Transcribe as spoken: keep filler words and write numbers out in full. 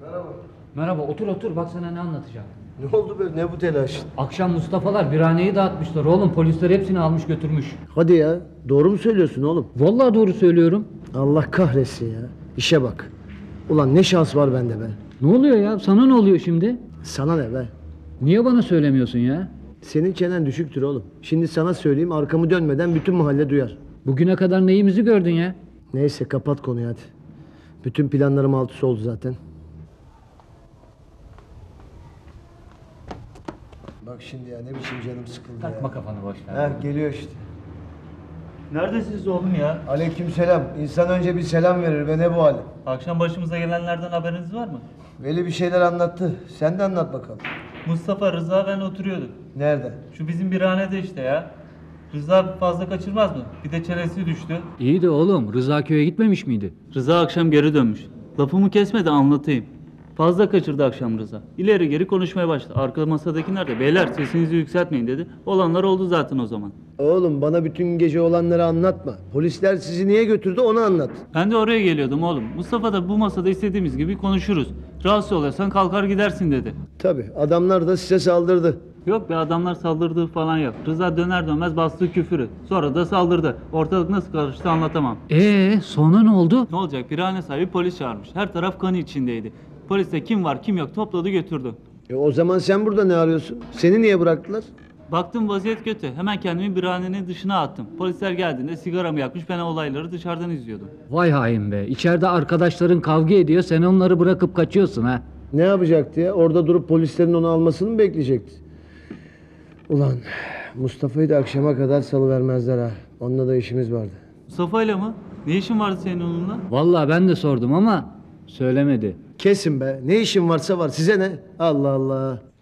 Merhaba. Merhaba, otur otur, bak sana ne anlatacağım. Ne oldu be? Ne bu telaş? Akşam Mustafa'lar birhaneyi dağıtmışlar oğlum, polisler hepsini almış götürmüş. Hadi ya. Doğru mu söylüyorsun oğlum? Vallahi doğru söylüyorum. Allah kahretsin ya. İşe bak. Ulan ne şans var bende be. Ne oluyor ya, sana ne oluyor şimdi? Sana ne be? Niye bana söylemiyorsun ya? Senin çenen düşüktür oğlum. Şimdi sana söyleyeyim, arkamı dönmeden bütün mahalle duyar. Bugüne kadar neyimizi gördün ya? Neyse kapat konuyu hadi. Bütün planlarım alt üst oldu zaten. Bak şimdi ya, ne biçim canım sıkıldı Takma ya. kafanı boş ver. Ha, geliyor işte. Neredesiniz oğlum ya? Aleykümselam. İnsan önce bir selam verir ve ne bu hali? Akşam başımıza gelenlerden haberiniz var mı? Veli bir şeyler anlattı. Sen de anlat bakalım. Mustafa, Rıza ben oturuyorduk. Nerede? Şu bizim birhanede işte ya. Rıza fazla kaçırmaz mı? Bir de çenesi düştü. İyi de oğlum, Rıza köye gitmemiş miydi? Rıza akşam geri dönmüş. Lafımı kesme de anlatayım. Fazla kaçırdı akşam Rıza. İleri geri konuşmaya başladı. Arka masadakiler de beyler sesinizi yükseltmeyin dedi. Olanlar oldu zaten o zaman. Oğlum bana bütün gece olanları anlatma. Polisler sizi niye götürdü onu anlat. Ben de oraya geliyordum oğlum. Mustafa da bu masada istediğimiz gibi konuşuruz. Rahatsız oluyorsan kalkar gidersin dedi. Tabi adamlar da size saldırdı. Yok be, adamlar saldırdığı falan yok. Rıza döner dönmez bastığı küfürü. Sonra da saldırdı. Ortalık nasıl karıştı anlatamam. Ee, sonra ne oldu? Ne olacak? Birhane sahibi polis çağırmış. Her taraf kan içindeydi. Polis de kim var kim yok topladı götürdü. E o zaman sen burada ne arıyorsun? Seni niye bıraktılar? Baktım vaziyet kötü. Hemen kendimi birhanenin dışına attım. Polisler geldiğinde sigaramı yakmış, ben olayları dışarıdan izliyordum. Vay hain be, içeride arkadaşların kavga ediyor, sen onları bırakıp kaçıyorsun ha. Ne yapacaktı ya? Orada durup polislerin onu almasını mı bekleyecekti? Ulan Mustafa'yı da akşama kadar salıvermezler ha. Onunla da işimiz vardı. Mustafa'yla mı? Ne işin vardı senin onunla? Vallahi ben de sordum ama söylemedi. Kesin be. Ne işin varsa var. Size ne? Allah Allah.